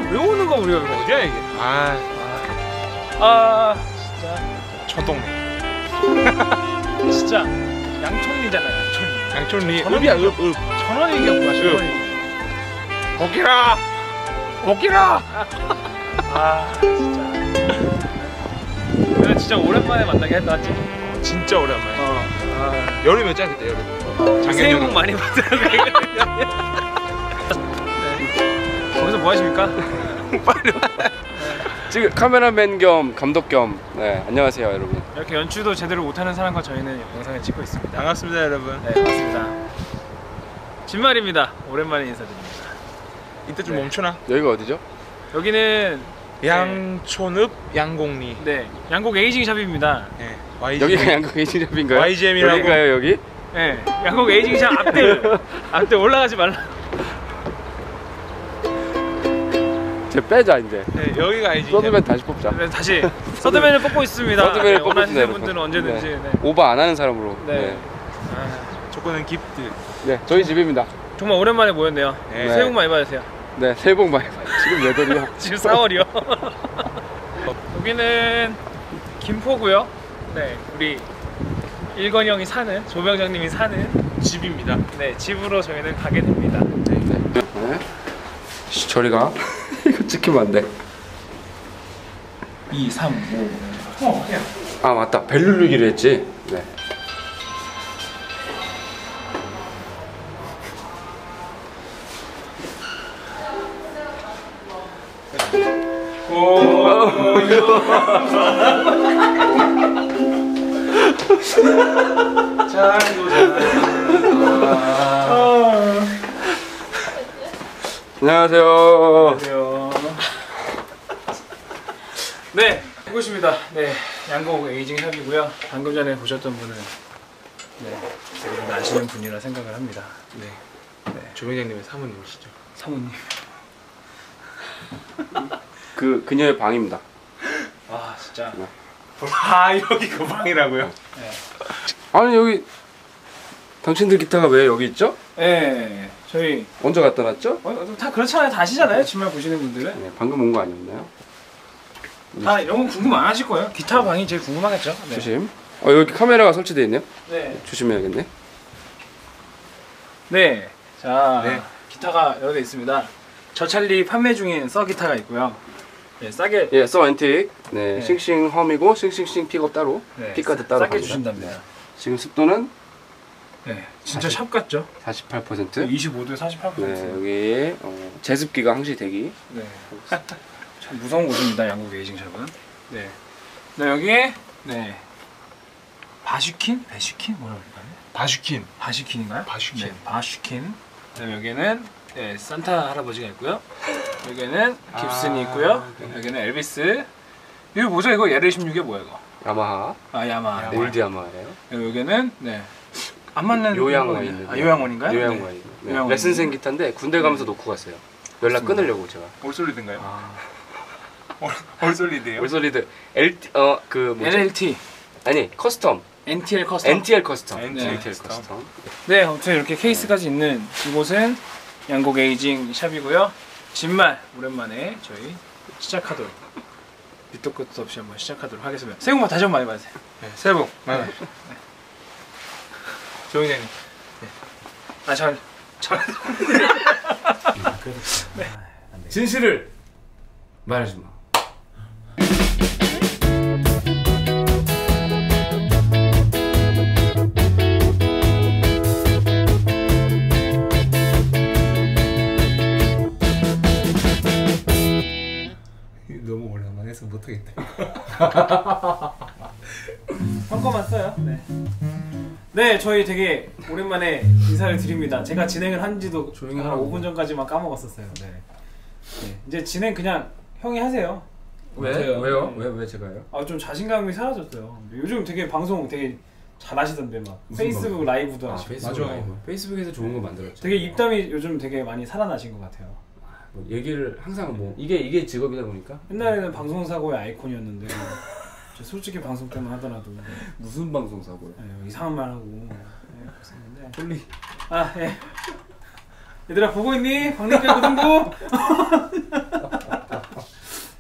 외우는 거 우리가 어디야 이게? 진짜 천동네. 진짜 양촌리잖아 양촌리. 양촌리. 읍이야 읍. 전원 얘기하고 가. 전원 얘기. 먹기라. 먹기라. 진짜. 내가 진짜 오랜만에 만나게 했다 맞지? 진짜 오랜만에. 여름이었잖아 그때 여름. 새해 복 많이 받으라고. 거기서 뭐 하십니까? 빨리. 지금 카메라맨 겸 감독 겸 안녕하세요 여러분. 이렇게 연출도 제대로 못하는 사람과 저희는 영상을 찍고 있습니다. 반갑습니다 여러분. 네 반갑습니다. 진말입니다. 오랜만에 인사드립니다. 이때 좀 멈추나? 여기가 어디죠? 여기는 양촌읍 양곡리. 네 양곡 에이징 샵입니다. 네. 여기가 양곡 에이징샵인가요? YGM이라고. 여기가요 여기? 네 양곡 에이징 샵 앞들 올라가지 말라. 쟤 빼자 이제. 네 여기가 YGM. 서드맨 다시 뽑자. 네, 다시 서드맨을 뽑고 있습니다. 서드맨을 뽑고 원하시는 있습니다, 분들은 여러분. 언제든지. 네. 오버 안 하는 사람으로. 네. 조건은 기프트. 네 저희 집입니다. 정말 오랜만에 모였네요. 네. 새해 복 많이 받으세요. 네 새해 복 많이 받으세요. 지금 몇 월이요? 지금 4월이요. 여기는 김포고요. 네, 우리 일건이 형이 사는, 조병장님이 사는 집입니다. 네, 집으로 저희는 가게 됩니다. 네. 저리 가. 이거 찍히면 안 돼. 2, 3, 5. 해요. 아 맞다. 벨 누르기로 했지. 네. 안녕하세요. 안녕하세요. 네, 이곳입니다. 네, 양곡 에이징 샵이고요. 방금 전에 보셨던 분은 여러분 아시는 분이라 생각을 합니다. 네. 조병장님의 사모님이시죠. 사모님. 그녀의 방입니다. 진짜. 여기 그 방이라고요? 네. 아니 여기 당신들 기타가 왜 여기 있죠? 네, 저희 언제 갖다 놨죠? 다 그렇잖아요. 다 아시잖아요. 주말 보시는 분들은 네, 방금 온 거 아니었나요? 다 이런 건 궁금 안 하실 거예요. 기타 방이 제일 궁금하겠죠. 네. 조심. 여기 카메라가 설치되어 있네요. 네. 조심해야겠네. 네. 자, 네. 기타가 여러 대 있습니다. 저찰리 판매 중인 서 기타가 있고요. 네, 싸게. 예, 서 앤틱. 네, 네. 싱싱 험이고 싱싱싱 픽업 따로. 네, 픽가드 따로. 싸게 갑니다. 주신답니다. 지금 습도는 네, 진짜 샵 같죠? 48%. 25도에 48%. 네, 여기 제습기가 항시 대기. 네. 참 무서운 곳입니다. 양국 에이징 샵은. 네. 네, 여기에 바슈킨? 배슈킨? 뭐라고 할까요? 바슈킨. 바슈킨인가요? 바슈킨. 네, 바슈킨. 그다음에 여기는 산타 할아버지가 있고요. 여기는 깁슨이 있고요. 여기는 엘비스. 이거 뭐죠? 이거 LL16이 뭐야 이거? 야마하. 야마하. 올드 야마하예요. 여기는 안 맞는 요양원 있는. 요양원인가요? 요양원. 네. 요양원. 레슨생 기타인데 군대 가면서 놓고 갔어요. 연락 끊으려고 제가. 올솔리드인가요? 올솔리드예요? 올솔리드 LLT. 아니 커스텀. NTL 커스텀. NTL 커스텀. NTL 커스텀. 네, 아무튼 이렇게 케이스까지 있는 이곳은 양곡 에이징 샵이고요. 진말 오랜만에 저희 시작하도록 밑도 끝도 없이 한번 시작하도록 하겠습니다. 새해 복 다시 한번 많이 받으세요. 네, 새해 복 많이 받으세요. 조병장님. 진실을 말하지 마. 너무 오랜만에 해서 못하겠다. 한꺼만 써요. 네. 네, 저희 되게 오랜만에 인사를 드립니다. 제가 진행을 한지도 조용히 한 하라고. 5분 전까지만 까먹었었어요. 네. 이제 진행 그냥 형이 하세요. 왜요? 왜 제가요? 좀 자신감이 사라졌어요. 요즘 되게 방송 되게 잘하시던데 막 무슨 페이스북 방송? 라이브도 하시고. 맞아. 페이스북에서 좋은 거 만들었죠. 되게 입담이 요즘 되게 많이 살아나신 것 같아요. 뭐 얘기를 항상 이게 직업이다 보니까. 옛날에는 방송사고의 아이콘이었는데 솔직히 방송 때만 하더라도 무슨 방송 사고요? 이상한 말 하고 그랬었는데. 홀리. 예. 얘들아 보고 있니? 광대뼈 고등부.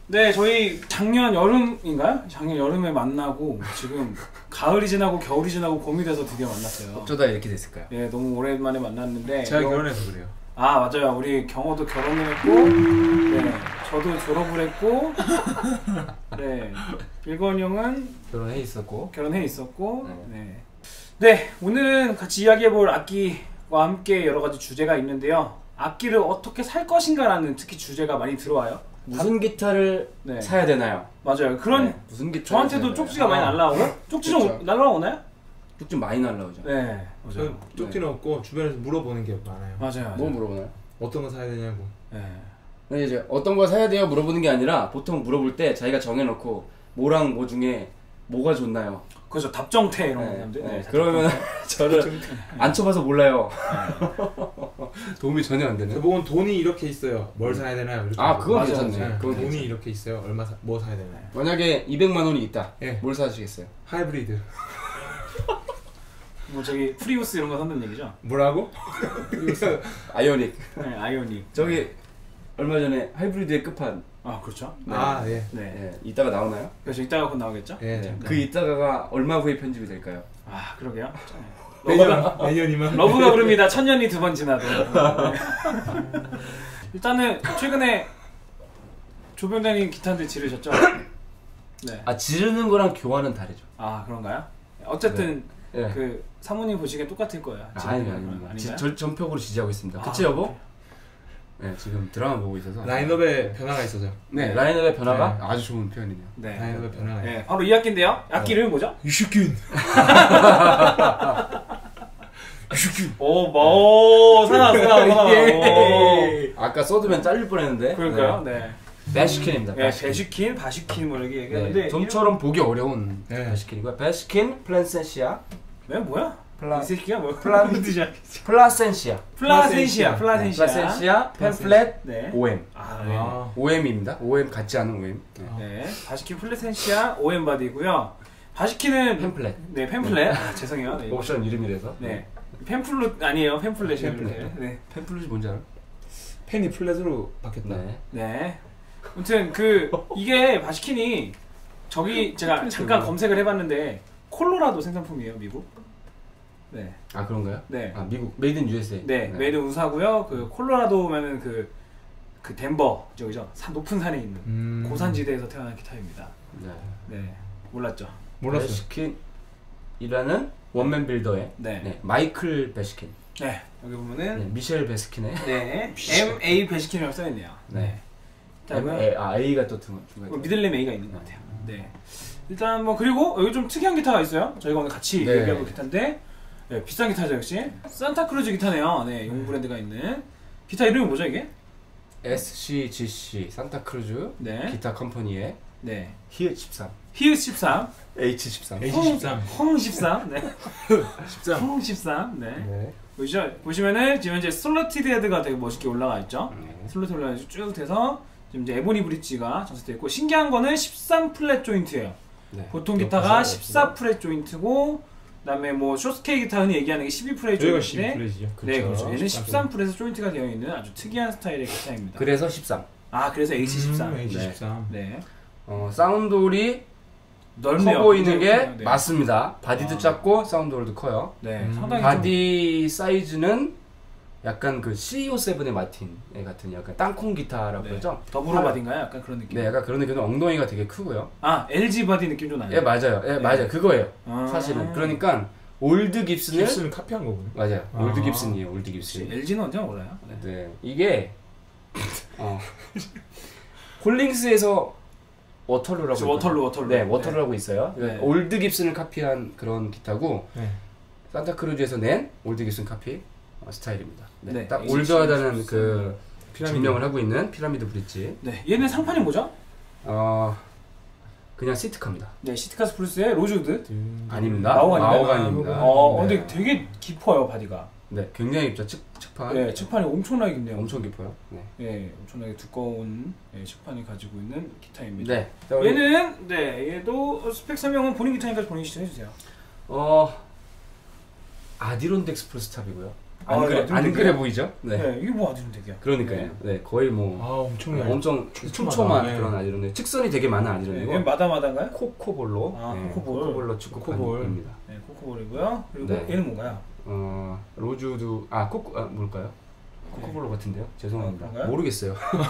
네, 저희 작년 여름인가요? 작년 여름에 만나고 지금 가을이 지나고 겨울이 지나고 봄이 돼서 드디어 만났어요. 어쩌다 이렇게 됐을까요? 네, 너무 오랜만에 만났는데 제가 결혼해서 그래요. 아 맞아요. 우리 경호도 결혼을 했고, 네, 저도 졸업을 했고, 네, 일건 형은 결혼해 있었고. 결혼해 있었고, 네. 네, 오늘은 같이 이야기해볼 악기와 함께 여러 가지 주제가 있는데요. 악기를 어떻게 살 것인가라는 특히 주제가 많이 들어와요. 무슨 기타를 네. 사야 되나요? 맞아요. 그런 네, 무슨 기타? 저한테도 쪽지가 많이 날라오고, 쪽지 좀 그렇죠. 날라오나요? 좀 많이 날라오죠. 네, 저 맞아요. 쪽지는 없고 주변에서 물어보는 게 많아요. 맞아요. 뭐 물어보나요? 어떤 거 사야 되냐고. 네. 근데 이제 어떤 거 사야 돼요 물어보는 게 아니라 보통 물어볼 때 자기가 정해놓고 뭐랑 뭐 중에 뭐가 좋나요? 그렇죠. 답정태 이런 네, 사람들. 네. 그러면 저를 안 쳐봐서 몰라요. 도움이 전혀 안 되네. 저보고는 돈이 이렇게 있어요. 뭘 사야 되나요? 이렇게 아, 그건 물어보고. 맞아요. 괜찮네. 네, 그건 돈이 괜찮아. 이렇게 있어요. 뭐 사야 되나요? 만약에 200만 원이 있다. 예. 뭘 사시겠어요? 하이브리드. 뭐 저기 프리우스 이런 거 산다는 얘기죠? 뭐라고? 아이오닉. 네, 아이오닉. 저기 얼마 전에 하이브리드의 끝판. 아 그렇죠. 아 예. 네. 네, 이따가 나오나요? 그래서 이따가 곧 나오겠죠? 예. 네. 그 이따가가 얼마 후에 편집이 될까요? 아 그러게요. 내년이면. 러브가 부릅니다. 천년이 두 번 지나도. 네. 일단은 최근에 조병장님 기타인데 지르셨죠? 네. 아, 지르는 거랑 교환은 다르죠. 아 그런가요? 어쨌든 네. 그 사모님 보시기엔 똑같을 거예요. 아니요, 아닌가요? 아니요. 전폭으로 지지하고 있습니다. 그치 아, 여보? 네, 지금 드라마 보고 있어서. 라인업에 변화가 있어서. 네, 라인업의 변화가 네. 아주 좋은 표현이네요. 네. 라인업에 변화가. 네. 바로 이 악기인데요. 악기 이름이 뭐죠? 유슈킨. 오, 살아. 예. 아까 써두면 잘릴 뻔했는데. 그러니까요. 네. 베시킨입니다. 네, 베시킨, 바시킨 뭐 이렇게 얘기하는데 네, 좀처럼 보기 어려운 네. 베시킨이고요. 베시킨 플란센시아. 네, 뭐야? 이 새끼가 뭐야? 플라센시아. 플라센시아. 팸플렛 네. OM. 아, 네. 아. OM입니다. OM 같지 않은 OM. 네. 네. 바시킨 플라센시아 OM 바디고요. 바시킨은 팸플렛. 네, 팸플렛. 아, 죄송해요. 네. 옵션 이름이라서. 네. 팸플렛 아니에요. 팸플렛이에요. 팸플렛. 네. 팸플렛이 뭔지 알아? 펜이 플랫으로 바뀌었다. 네. 네. 아무튼 이게 바시킨이 저기 제가 잠깐 검색을 해봤는데 콜로라도 생산품이에요, 미국. 네. 아, 그런가요? 네. 아, 미국 메이드 인 USA. 네, 메이드 우사고요. 그 콜로라도면은 그 덴버 저기죠. 높은 산에 있는 고산지대에서 태어난 기타입니다. 네. 네, 몰랐죠. 몰랐어요. 베시킨이라는 원맨 빌더의 네. 마이클 베시킨. 네, 여기 보면은 네, 미셸 베스킨의 네, M.A. 베시킨이라고 써있네요. 네. 자, A가 또 중간에 미들네임 A가 있는 것 같아요. 네. 일단 뭐 그리고 여기 좀 특이한 기타가 있어요. 저희가 오늘 같이 네. 얘기해볼 기타인데 네, 비싼 기타죠 역시. 산타크루즈 기타네요. 네, 용 브랜드가 있는 기타 이름이 뭐죠 이게? SCGC 산타크루즈 네. 기타 컴퍼니의 네. 히읗 13 히읗 13, H13 H13. 헝 13, 네. 13. 헝 13, 네. 네. 보시면은 지금 이제 슬러티드 헤드가 되게 멋있게 올라가 있죠. 슬러티드 올라가 쭉 돼서 지금 이제 에보니 브릿지가 장착되어 있고 신기한 거는 13 플랫 조인트예요. 네. 보통 기타가 14 플랫 조인트고 그다음에 뭐 쇼스케이 기타 흔히 얘기하는 게 12 플랫 저희가 조인트인데 12플랫이죠. 네, 그렇죠. 얘는 13 플랫에서 조인트가 되어 있는 아주 특이한 스타일의 기타입니다. 그래서 13 아, 그래서 H13. H13. 네. 사운드홀이 넓네요. 커 보이는 게 네. 맞습니다. 바디도 작고 사운드홀도 커요. 네, 상당히 바디 사이즈는 약간 그 CEO7의 마틴 같은 약간 땅콩 기타라고 네. 그러죠? 더블로 바디인가요? 약간 그런 느낌. 네, 약간 그런 느낌은 엉덩이가 되게 크고요. 아, LG 바디 느낌 좀 나요. 예, 맞아요. 예, 네. 맞아요. 그거예요. 아. 사실은. 그러니까 올드 깁슨을 깁스는 카피한 거군요. 맞아요. 아. 올드 깁슨이에요. 올드 깁슨. LG는 언제 몰라요? 네. 네, 이게 홀링스에서 워털루라고 그렇죠, 워털루. 네, 워털루라고 있어요. 네. 올드 깁슨을 카피한 그런 기타고 네. 산타크루즈에서 낸 올드 깁슨 카피 스타일입니다. 네, 네, 딱 H 올드하다는 그 피라미드. 증명을 하고 있는 피라미드 브릿지. 네, 얘는 상판이 뭐죠? 그냥 시트카입니다. 네, 시트카스 플러스의 로즈우드. 아닙니다. 마호가니까요? 마호가니입니다. 네. 근데 되게 깊어요 바디가. 네, 굉장히 깊죠. 측판. 네, 측판이 엄청나게 깊네요. 엄청 깊어요. 네. 네, 엄청나게 두꺼운 측판이 가지고 있는 기타입니다. 네. 얘는 얘도 스펙 설명은 본인 기타니까 본인이 시청해 주세요. 아디론덱스 플러스 탑이고요. 안 그래 보이죠? 네. 네. 이게 뭐 아디론덱이야. 그러니까요. 네, 거의 뭐 엄청나요. 엄청 촘촘한 네. 그런 아디론덱. 측선이 되게 많은 아디론이고. 네, 마다마다인가요? 코코볼로. 네, 코코볼로 축구볼입니다. 네, 코코볼이고요. 그리고 네. 얘는 뭔가요? 로즈도 뭘까요? 코코볼로 같은데요? 죄송합니다. 그런가요? 모르겠어요.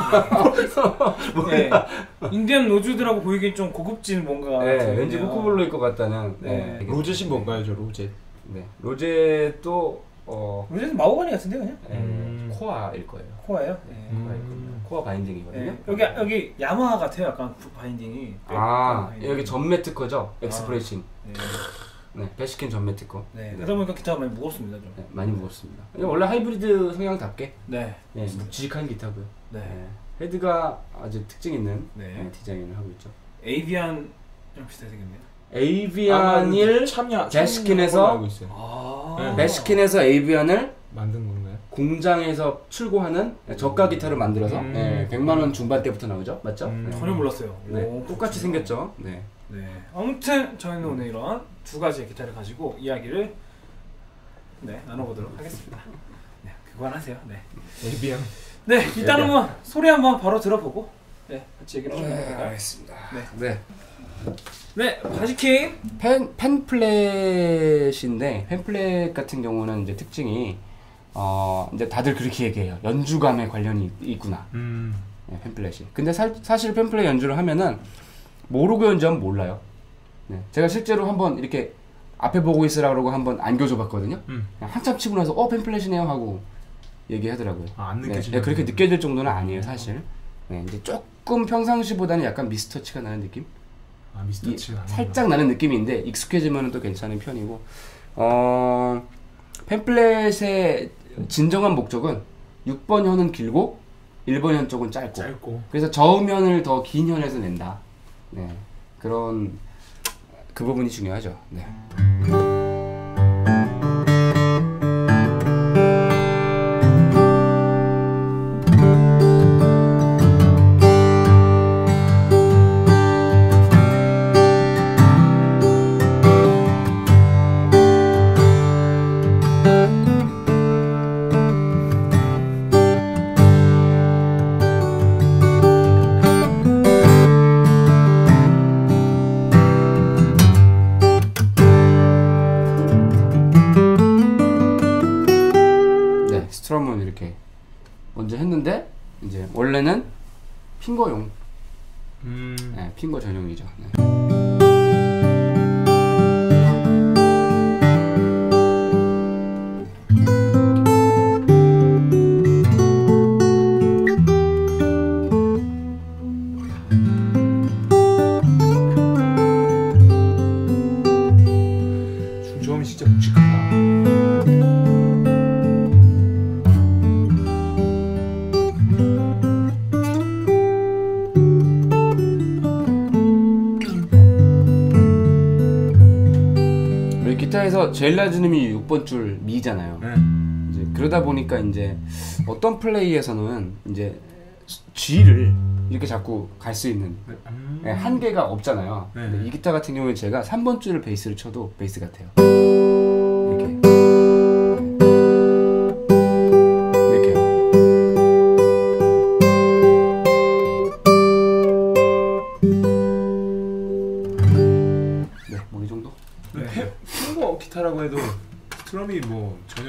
네. 인디언 로즈드라고 보이긴 좀 고급진 뭔가. 네, 왠지 코코볼로일 것 같다는. 네. 로젯이 뭔가요, 저 로젯? 네, 로젯도 로즈는 마호가니 같은데 그냥? 코아일 거예요. 코아예요? 네. 코아일 겁니다. 코아 바인딩이거든요. 네. 여기 야마하 같아요. 약간 바인딩이. 바인딩. 여기 전매 특허죠. 엑스프레싱. 네. 네, 베스킨 전매 특허. 네. 그러다 보니까 기타가 많이 무겁습니다, 좀. 네, 많이 무겁습니다. 원래 하이브리드 성향답게 네. 묵직한 기타고요. 네. 헤드가 아주 특징 있는 네. 디자인을 하고 있죠. 에이비안이랑 비슷하게 생겼네요. 에이비안을 베스킨에서 알고 있어요. 베스킨에서 에이비안을 만든 건가요? 공장에서 출고하는 저가 기타를 만들어서 100만 원 중반대부터 나오죠, 맞죠? 전혀 몰랐어요. 네, 오, 똑같이 생겼죠. 네. 네. 아무튼 저희는 오늘 이런 두 가지의 기타를 가지고 이야기를 나눠보도록 하겠습니다. 네, 그만하세요. 네. 에이비앙. 네, 일단 한번 소리 한번 바로 들어보고 같이 얘기를 좀 해볼까요? 알겠습니다. 네. 네, 바지킹. 펜플랫인데 펜플랫 같은 경우는 이제 특징이 이제 다들 그렇게 얘기해요. 연주감에 관련이 있구나. 네, 펜플랫이. 근데 사실 펜플랫 연주를 하면은 모르고 연주하면 몰라요. 네, 제가 실제로 한번 이렇게 앞에 보고 있으라 그러고 한번 안겨줘 봤거든요. 그냥 한참 치고 나서 펜플랫이네요 하고 얘기하더라고요. 안 네, 느껴지는. 그렇게 느껴질 정도는 아니에요, 사실. 네, 이제 조금 평상시보다는 약간 미스터치가 나는 느낌? 미스터치가 살짝 나는 느낌인데 익숙해지면 또 괜찮은 편이고. 펜플랫의 진정한 목적은 6번 현은 길고 1번 현 쪽은 짧고. 그래서 저음현을 더 긴 현에서 낸다. 네, 그런 그 부분이 중요하죠. 네. 스트럼은 이렇게 먼저 했는데 이제 원래는 핑거용, 네, 핑거 전용이죠. 네. 중저음이 진짜 묵직하다. 기타에서 제일 낮은 음이 6번 줄 미잖아요. 이제 그러다 보니까 이제 어떤 플레이에서는 이제 G를 이렇게 자꾸 갈 수 있는 한계가 없잖아요. 근데 이 기타 같은 경우에 제가 3번 줄을 베이스를 쳐도 베이스 같아요. 이렇게. 네, 뭐 이 정도? 핑거 기타라고 해도 스트럼이 뭐 전혀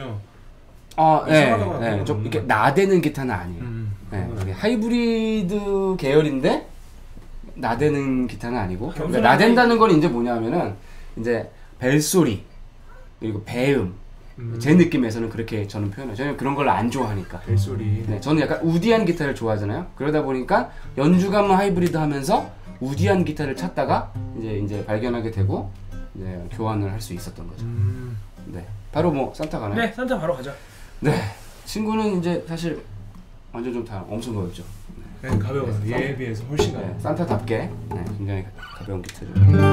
네, 좀 이렇게 나대는 기타는 아니에요. 네, 이게 하이브리드 계열인데 나대는 기타는 아니고. 그러니까 나댄다는 건 이제 뭐냐면은 이제 벨소리 그리고 배음. 제 느낌에서는 그렇게 저는 표현해요. 저는 그런 걸 안 좋아하니까. 벨소리. 네, 저는 약간 우디한 기타를 좋아하잖아요. 그러다 보니까 연주감은 하이브리드 하면서 우디한 기타를 찾다가 이제 발견하게 되고 이제 교환을 할 수 있었던 거죠. 네, 바로 뭐 산타 가나요? 네, 산타 바로 가자. 네, 친구는 이제 사실 완전 좀 다 엄청 가볍죠. 네, 가벼워요. 얘에 비해서 훨씬 가벼워요. 네, 산타답게 네, 굉장히 가벼운 기타죠.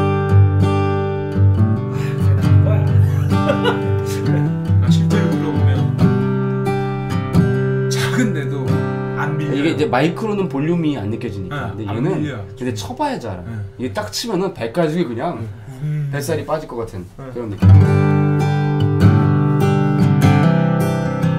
대단한 거야. 실제로 들어보면 작은데도 안 밀려. 이게 이제 마이크로는 볼륨이 안 느껴지니까. 근데 안 얘는 밀려요. 근데 쳐봐야지 알아요. 이게 딱 치면은 배까지 그냥 뱃살이 빠질 것 같은 그런 느낌.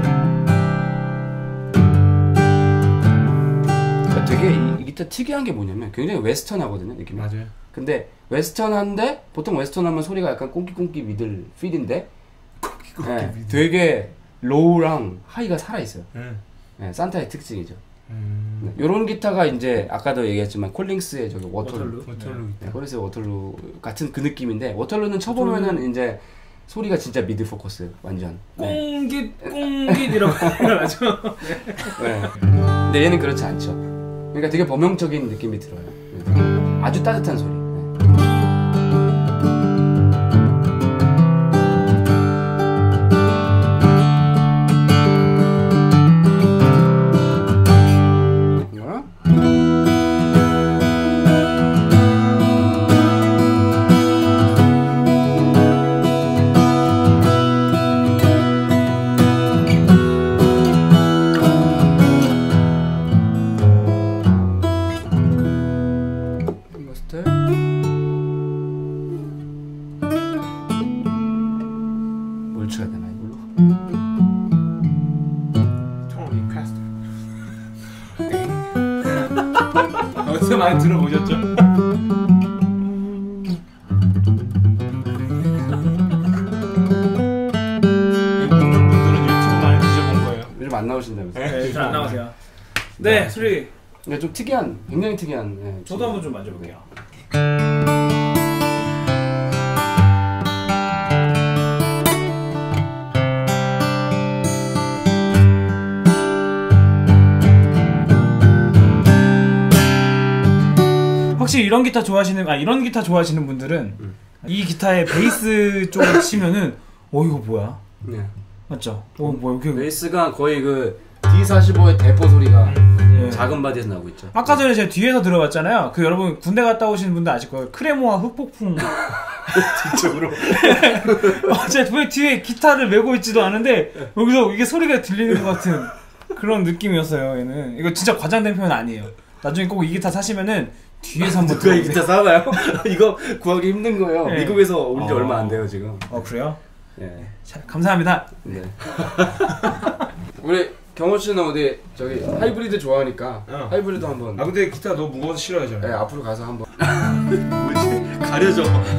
이 기타 특이한 게 뭐냐면 굉장히 웨스턴하거든요 느낌이. 맞아요. 근데 웨스턴한데 보통 웨스턴하면 소리가 약간 꽁끼꽁끼 미들 필인데 네, 되게 로우랑 하이가 살아있어요. 네, 산타의 특징이죠. 네, 요런 기타가 이제 아까도 얘기했지만 콜링스의 저기 워털루 기타. 콜링스의 워털루 같은 그 느낌인데 워털루는 쳐보면은 이제 소리가 진짜 미드 포커스 완전 꽁깃 이라고 하죠. 네. 근데 얘는 그렇지 않죠. 그러니까 되게 범용적인 느낌이 들어요. 아주 따뜻한 소리. 뭘 쳐야 되나 이걸로? 어디서 많이 들어보셨죠? 분들은 유튜브 많이 드셔본 거예요. 요즘 안 나오신다면서요? 네, 잘 안 나오세요. 네, 소리. 그러니까 좀 특이한, 굉장히 특이한. 네, 저도 한번 좀 만져볼게요. 확실히 이런 기타 좋아하시는 분들은 이 기타의 베이스 쪽을 치면은 이거 뭐야? 네. 맞죠? 뭐야 이렇게 베이스가 거의 그 D45의 대포 소리가 예. 작은 바디에서 나오고 있죠. 아까 전에 제가 뒤에서 들어봤잖아요. 그 여러분 군대 갔다 오시는 분들 아실 거예요. 크레모와 흑폭풍 뒤쪽으로. 제가 뒤에 기타를 메고 있지도 않은데 여기서 이게 소리가 들리는 것 같은 그런 느낌이었어요. 얘는 이거 진짜 과장된 표현 아니에요. 나중에 꼭 이 기타 사시면은 뒤에서 한번 누가 이 기타 사나요? 이거 구하기 힘든 거예요. 네. 미국에서 온 지 얼마 안 돼요 지금. 그래요? 네. 자, 감사합니다. 네. 우리 경호 씨는 어디 저기 하이브리드 좋아하니까 하이브리드 한번. 근데 기타 너무 무거워서 싫어하잖아. 네, 앞으로 가서 한번. 뭐지? 가려져.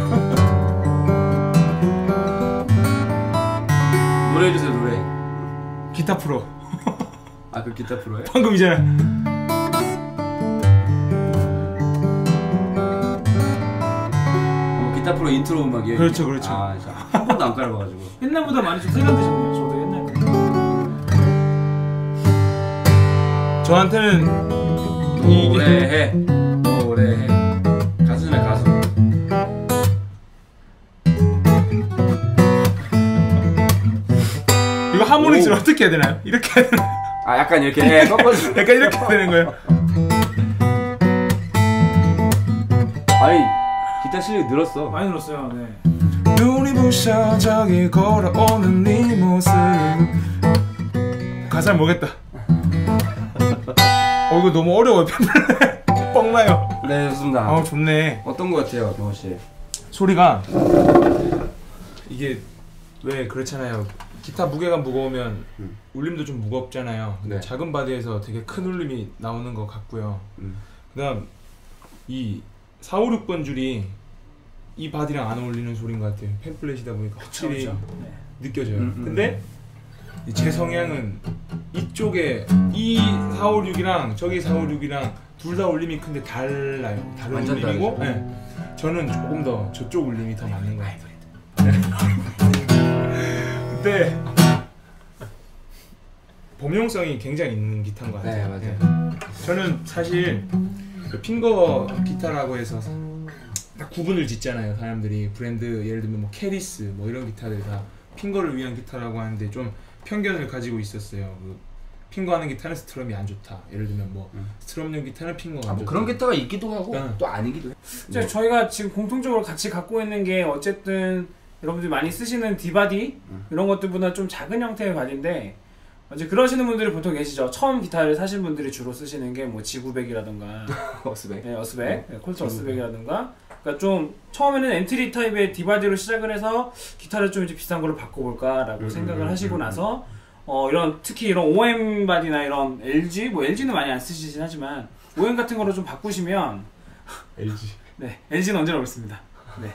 노래 해주세요 노래. 기타 프로. 아 그 기타 프로예요? 방금이잖아. 기타 프로 인트로 음악이에요? 그렇죠. 아, 한 번도 안 깔아봐가지고. 옛날보다 많이 좀 세련되셨네요. 저도 옛날보다. 저한테는 오래해. 가수네 가수. 이거 하모닉스를 어떻게 해야 되나요? 이렇게 해야 되나요? 아 약간 이렇게 해 꺾어서. 약간 이렇게 해야 되는 거예요. 아니 기타 실력이 늘었어. 많이 늘었어요. 네. 눈이 부셔 저기 걸어오는 네 모습. 가사를 모르겠다. 이거 너무 어려워요. 뻥나요. 네 좋습니다. 좋네. 어떤 거 같아요 경호 씨? 소리가 이게 왜 그렇잖아요. 기타 무게가 무거우면 울림도 좀 무겁잖아요. 근데 네. 작은 바디에서 되게 큰 울림이 나오는 것 같고요. 그다음 이 4, 5, 6번 줄이 이 바디랑 안 어울리는 소리인 것 같아요. 펜플랫이다 보니까 확실히 그렇죠. 느껴져요. 근데 제 성향은 이쪽에 이 4, 5, 6이랑 저기 4, 5, 6이랑 둘 다 울림이 큰데 달라요. 다른 완전 울림이고 다르죠. 네. 저는 조금 더 저쪽 울림이 더 맞는 것 같아요. 근데 범용성이 굉장히 있는 기타인 것 같아요. 네 맞아요. 저는 사실 그 핑거 기타라고 해서 딱 구분을 짓잖아요. 사람들이 브랜드 예를 들면 뭐 캐리스 뭐 이런 기타들 다 핑거를 위한 기타라고 하는데 좀 편견을 가지고 있었어요. 그 핑거하는 기타는 스트럼이 안 좋다. 예를 들면 뭐 스트럼용 기타는 핑거가 안 뭐 좋다. 그런 기타가 있기도 하고 네. 또 아니기도 해. 저희가 지금 공통적으로 같이 갖고 있는 게 어쨌든 여러분들이 많이 쓰시는 디바디 이런 것들보다 좀 작은 형태의 바디인데 이제 그러시는 분들이 보통 계시죠. 처음 기타를 사신 분들이 주로 쓰시는 게 뭐 G900이라든가 어스백. 네, 어스백, 네, 콜트 어스백이라든가 그러니까 좀 처음에는 엔트리 타입의 디바디로 시작을 해서 기타를 좀 이제 비싼 걸로 바꿔볼까라고 생각을 하시고 나서 이런 특히 이런 OM 바디나 이런 LG 뭐 LG는 많이 안 쓰시긴 하지만 OM 같은 거로 좀 바꾸시면 LG. 네, LG는 언제나 옳습니다. 네.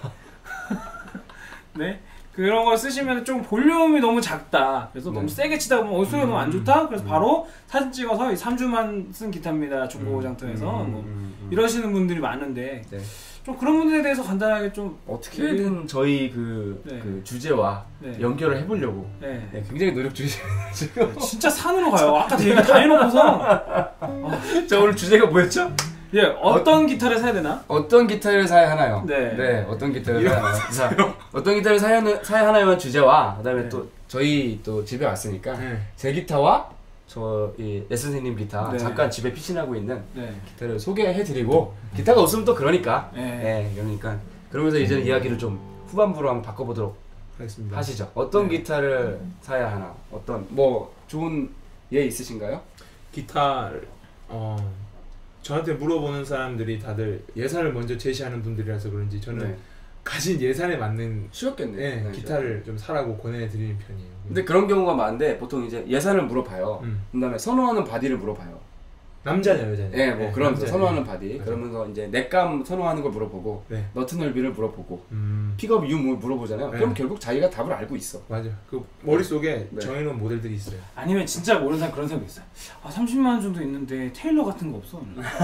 네. 그런 거 쓰시면 좀 볼륨이 너무 작다. 그래서 너무 세게 치다 보면 소리가 너무 안 좋다. 그래서 바로 사진 찍어서 3주만 쓴 기타입니다. 중고 장터에서 뭐 이러시는 분들이 많은데 네. 좀 그런 분들에 대해서 간단하게 좀 어떻게든 저희 그 주제와 네. 연결을 해보려고 네. 네, 굉장히 노력 중이세요 지금. 진짜 산으로 가요. 아까 얘기 다 해놓고서 자, 오늘 주제가 뭐였죠? 예, 어떤 기타를 사야 되나? 어떤 기타를 사야 하나요? 네. 어떤 기타를 사야 하나요? 자, 어떤 기타를 사야 하나요는 주제와 그다음에 네. 또 저희 또 집에 왔으니까 네. 제 기타와 저이 레슨생님 기타 네. 잠깐 집에 피신하고 있는 네. 기타를 소개해드리고 기타가 없으면 또 그러니까 네. 그러니까 그러면서 이제 이야기를 좀 후반부로 한번 바꿔보도록 하겠습니다. 하시죠. 어떤 네. 기타를 사야 하나? 어떤 뭐 좋은 예 있으신가요? 기타를 저한테 물어보는 사람들이 다들 예산을 먼저 제시하는 분들이라서 그런지 저는 네. 가진 예산에 맞는 쉬웠겠네. 네, 기타를 좀 사라고 권해드리는 편이에요. 근데 그런 경우가 많은데 보통 이제 예산을 물어봐요. 그다음에 선호하는 바디를 물어봐요. 남자냐 여자냐? 네, 뭐 그런 남자냐. 선호하는 바디. 맞아. 그러면서 이제 넥감 선호하는 걸 물어보고 네. 너트 넓이를 물어보고 픽업 이유 뭐 물어보잖아요. 네. 그럼 결국 자기가 답을 알고 있어. 맞아. 그 머릿속에 네. 정해놓은 모델들이 있어요. 아니면 진짜 모르는 사람 그런 생각 있어요. 아 30만 원 정도 있는데 테일러 같은 거 없어?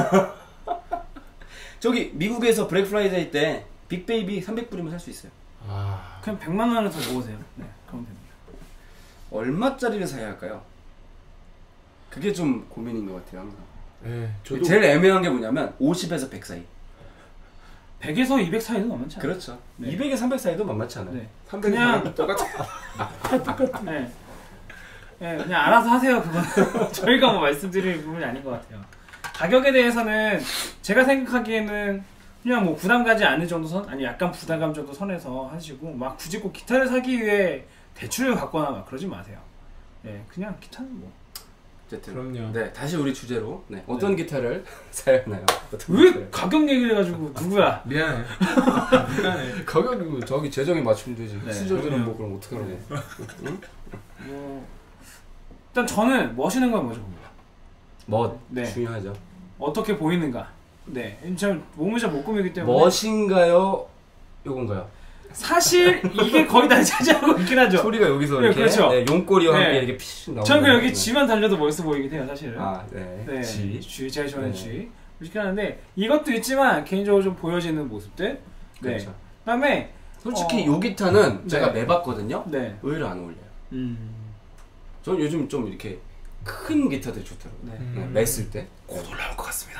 저기 미국에서 블랙 프라이데이 때 빅베이비 300불이면 살 수 있어요. 아, 그냥 100만 원을 더 모으세요. 네, 그럼 됩니다. 얼마짜리를 사야 할까요? 그게 좀 고민인 것 같아요 항상. 네, 저도 제일 애매한 게 뭐냐면 50에서 100 사이. 100에서 200 사이도 만만치 않아요. 그렇죠. 네. 200에 300 사이도 만만치 않아요. 네. 300 그냥 똑같아. 네. 네, 그냥 알아서 하세요. 그건 저희가 뭐 말씀드릴 부분이 아닌 것 같아요. 가격에 대해서는 제가 생각하기에는 그냥 뭐 부담 가지 않을 정도 선, 아니 약간 부담감 정도 선에서 하시고 막 굳이 꼭 기타를 사기 위해 대출을 받거나 막 그러지 마세요. 네, 그냥 기타는 뭐. 어쨌든 그럼요. 네, 다시 우리 주제로 어떤 기타를 사야 하나요? 어떤 왜 기타를? 가격 얘기를 해가지고 누구야? 미안해. 미안해. 가격이 저기 재정에 맞추면 되지. 네, 수저들은 그럼요. 뭐 그럼 어떡하라고. 네. 응? 뭐 일단 저는 멋있는 걸 먼저 봅니다. 멋 네. 중요하죠. 어떻게 보이는가. 네, 저 몸을 잘 못 꾸미기 때문에 멋인가요? 요건가요? 사실 이게 거의 다 차지하고 있긴 하죠. 소리가 여기서 네, 이렇게 그렇죠. 네, 용꼬리와 네. 함께 이렇게 피식 나오는. 저는 그 여기 네. G만 달려도 멋있어 보이긴 해요, 사실은. 아, 네. 네, G. 제가 좋아하는 네. G. 그렇긴 하는데 이것도 있지만 개인적으로 좀 보여지는 모습들. 네. 그렇죠. 그다음에 솔직히 요 기타는 네. 제가 매봤거든요. 네. 의외로 안 어울려요. 음. 저는 요즘 좀 이렇게 큰 기타들 좋더라고요. 네. 네, 맸을 때. 곧 올라올 것 같습니다.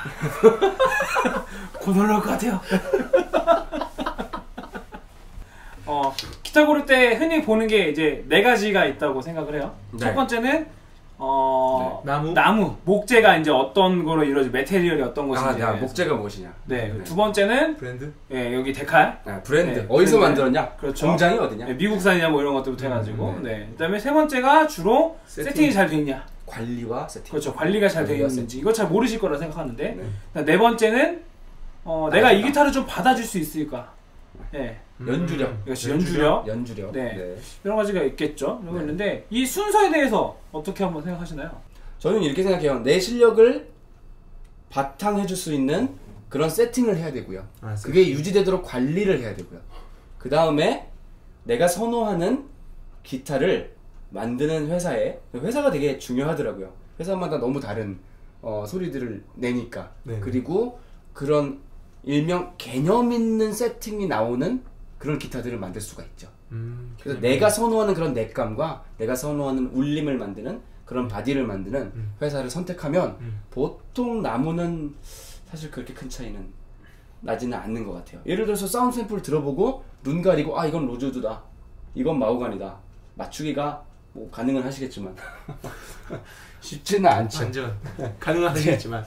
곧 올라올 것 같아요. 기타 고를 때 흔히 보는 게 이제 네 가지가 있다고 생각을 해요. 네. 첫 번째는 나무? 목재가 이제 어떤 거로 이루어진 메테리얼이 어떤 아, 것인지. 야, 목재가 무엇이냐. 네. 두 번째는 브랜드? 예, 여기 데칼. 아, 브랜드. 네, 어디서 브랜드. 만들었냐? 그렇죠. 공장이 어디냐? 네, 미국산이냐 뭐 이런 것들부터 해가지고. 네. 네. 그다음에 세 번째가 주로 세팅이 잘 돼 있냐. 관리와 세팅. 그렇죠. 관리가 잘 돼 관리와 있는지. 이거 잘 모르실 거라 생각하는데. 네. 네 번째는 내가 이 기타를 좀 받아줄 수 있을까. 네. 연주력. 이것이 연주력. 연주력. 네. 여러 가지가 있겠죠. 이런 거 네. 있는데 이 순서에 대해서 어떻게 한번 생각하시나요? 저는 이렇게 생각해요. 내 실력을 바탕해줄 수 있는 그런 세팅을 해야 되고요. 아, 그게 유지되도록 관리를 해야 되고요. 그 다음에 내가 선호하는 기타를 만드는 회사가 되게 중요하더라고요. 회사마다 너무 다른 소리들을 내니까. 네네. 그리고 그런 일명 개념 있는 세팅이 나오는 그런 기타들을 만들 수가 있죠. 그래서 내가 선호하는 그런 넥감과 내가 선호하는 울림을 만드는 그런 바디를 만드는 회사를 선택하면 보통 나무는 사실 그렇게 큰 차이는 나지는 않는 것 같아요. 예를 들어서 사운드 샘플을 들어보고 눈 가리고 아 이건 로즈우드다, 이건 마호가니다 맞추기가 뭐 가능은 하시겠지만 쉽지는 않죠. 완전 가능하시겠지만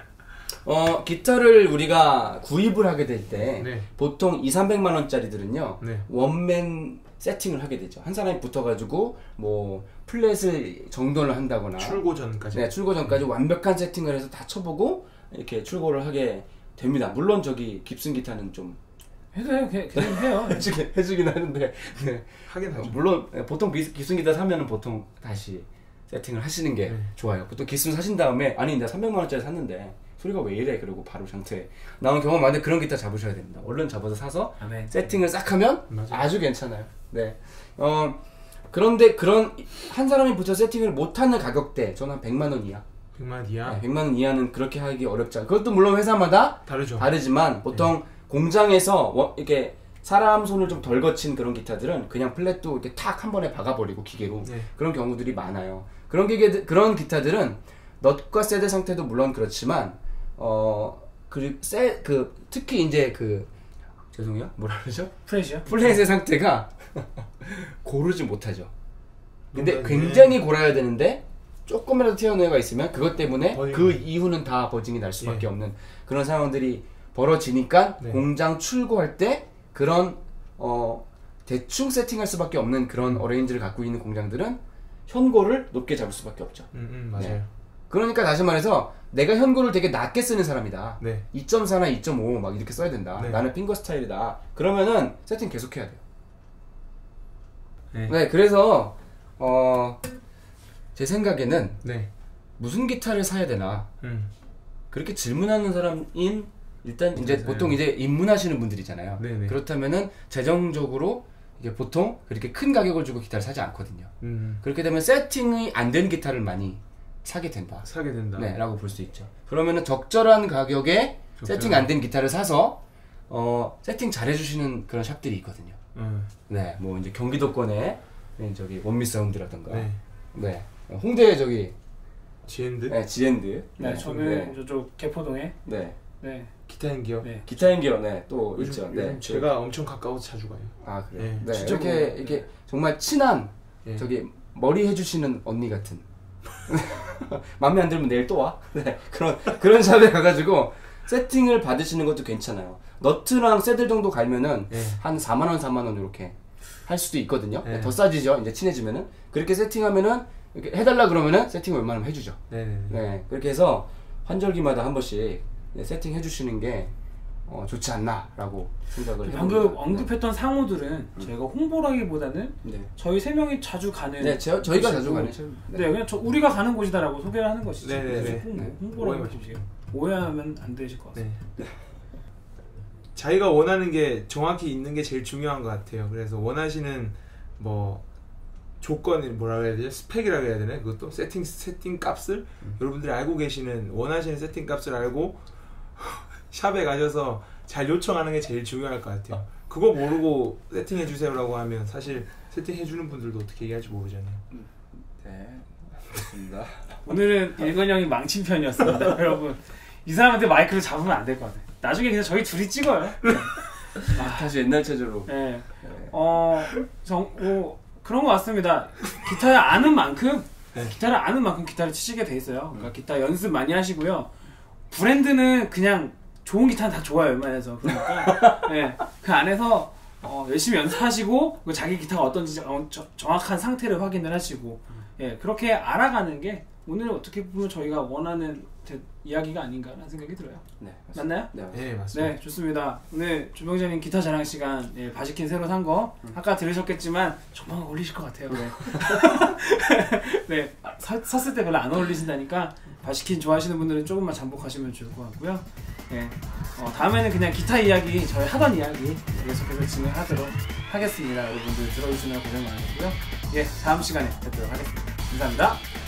기타를 우리가 구입을 하게 될 때 네. 보통 200~300만 원짜리들은요 네. 원맨 세팅을 하게 되죠. 한 사람이 붙어가지고 뭐 플랫을 정돈을 한다거나 출고 전까지. 네, 출고 전까지 완벽한 세팅을 해서 다 쳐보고 이렇게 출고를 하게 됩니다. 물론 저기 깁슨 기타는 좀 해도 해요. 그냥 해요. 해주긴 하는데 네. 하긴 하죠. 물론 보통 깁슨 기타 사면은 보통 다시 세팅을 하시는 게 네. 좋아요. 보통 깁슨 사신 다음에 아니 내가 300만 원짜리 샀는데 소리가 왜 이래? 그러고 바로 상태 나온 경우가 많은데 그런 기타 잡으셔야 됩니다. 얼른 잡아서 사서 네. 세팅을 싹 하면 맞아요. 아주 괜찮아요. 네. 그런데 그런 한 사람이 붙여 세팅을 못하는 가격대 저는 한 100만 원 이하. 100만 이하? 네, 100만 원 이하는 그렇게 하기 어렵지 않아요. 그것도 물론 회사마다 다르죠. 다르지만 보통 공장에서 이렇게 사람 손을 좀 덜 거친 그런 기타들은 그냥 플랫도 이렇게 탁 한 번에 박아버리고 기계로 네. 그런 경우들이 많아요. 그런 기타들은 넛과 세대 상태도 물론 그렇지만 특히 이제 죄송해요 뭐라 그러죠? 프레시요? 플랫의 상태가 고르지 못하죠. 근데 뭔가, 굉장히 고라야 되는데 조금이라도 튀어나와 있으면 그것 때문에 버징. 그 이후는 다 버징이 날 수밖에 예. 없는 그런 상황들이 벌어지니까 네. 공장 출고할 때 그런 대충 세팅할 수밖에 없는 그런 어레인지를 갖고 있는 공장들은 현고를 높게 잡을 수밖에 없죠. 맞아요. 네. 그러니까 다시 말해서 내가 현고를 되게 낮게 쓰는 사람이다. 네. 2.4나 2.5 막 이렇게 써야 된다. 네. 나는 핑거 스타일이다. 그러면은 세팅 계속 해야 돼요. 네. 네, 그래서 제 생각에는 네. 무슨 기타를 사야 되나 그렇게 질문하는 사람인 일단 이제 맞아요. 보통 이제 입문하시는 분들이잖아요. 네네. 그렇다면은 재정적으로 이게 보통 그렇게 큰 가격을 주고 기타를 사지 않거든요. 그렇게 되면 세팅이 안 된 기타를 많이 사게 된다. 사게 된다. 네, 라고 볼 수 있죠. 그러면은 적절한 가격에 세팅 안 된 기타를 사서 세팅 잘 해주시는 그런 샵들이 있거든요. 네, 뭐 이제 경기도권에 저기 원미 사운드라던가, 네. 네, 홍대 저기 지엔드? 네, 지엔드, 네, 저는 네, 저쪽 개포동에 네, 네. 기타 행기요? 네. 기타 행기어, 네, 또 있죠. 요즘 네, 제가 엄청 가까워서 자주 가요. 아 그래. 네, 네, 진짜 이렇게 정말 친한 네. 저기 머리 해주시는 언니 같은. 마음에 안 들면 내일 또 와. 네, 그런 샵에 가가지고 세팅을 받으시는 것도 괜찮아요. 너트랑 새들 정도 갈면은 네. 한 4만 원, 4만 원 이렇게 할 수도 있거든요. 네. 더 싸지죠. 이제 친해지면은 그렇게 세팅하면은 이렇게 해달라 그러면은 세팅을 웬만하면 해주죠. 네네네. 네, 그렇게 해서 환절기마다 한 번씩 세팅 해주시는 게 좋지 않나라고 생각을 방금 해봅니다. 언급했던 상호들은 저희가 홍보라기보다는 네. 저희 세 명이 자주 가는 네, 저희가 자주 가는 네, 그냥 우리가 가는 곳이다라고 소개를 하는 것이지. 네네네. 홍보라고 하십시오. 오해하면 안 되실 것 같아요. 네. 자기가 원하는 게 정확히 있는 게 제일 중요한 것 같아요. 그래서 원하시는 뭐 조건이 뭐라 그래야 되죠? 스펙이라고 해야 되나? 그것도 세팅 값을 여러분들이 알고 계시는 원하시는 세팅 값을 알고 샵에 가셔서 잘 요청하는 게 제일 중요할 것 같아요. 그거 모르고 세팅해 주세요라고 하면 사실 세팅해 주는 분들도 어떻게 얘기할지 모르잖아요. 네, 좋습니다. 오늘은 일건 형이 망친 편이었습니다. 여러분 이 사람한테 마이크를 잡으면 안 될 것 같아요. 나중에 그냥 저희 둘이 찍어요. 다시 옛날 체제로. 네. 그런 것 같습니다. 기타를 아는 만큼 기타를 치시게 돼 있어요. 그러니까 기타 연습 많이 하시고요. 브랜드는 그냥 좋은 기타는 다 좋아요, 웬만해서. 그러니까 네, 그 안에서 열심히 연습하시고 자기 기타가 어떤지 정확한 상태를 확인을 하시고 예, 그렇게 알아가는 게 오늘 어떻게 보면 저희가 원하는 이야기가 아닌가라는 생각이 들어요. 네, 맞나요? 네, 네, 맞습니다. 네, 좋습니다. 오늘 조병재님 기타 자랑 시간, 예, 바시킨 새로 산 거 아까 들으셨겠지만 조만간 어울리실 것 같아요. 네, 네, 샀을 때 별로 안 어울리신다니까 바시킨 좋아하시는 분들은 조금만 잠복하시면 좋을 것 같고요. 네, 다음에는 그냥 기타 이야기, 저희 하던 이야기 계속해서 진행하도록 하겠습니다. 여러분들 들어주시느라 고생 많으셨고요. 예, 다음 시간에 뵙도록 하겠습니다. 감사합니다.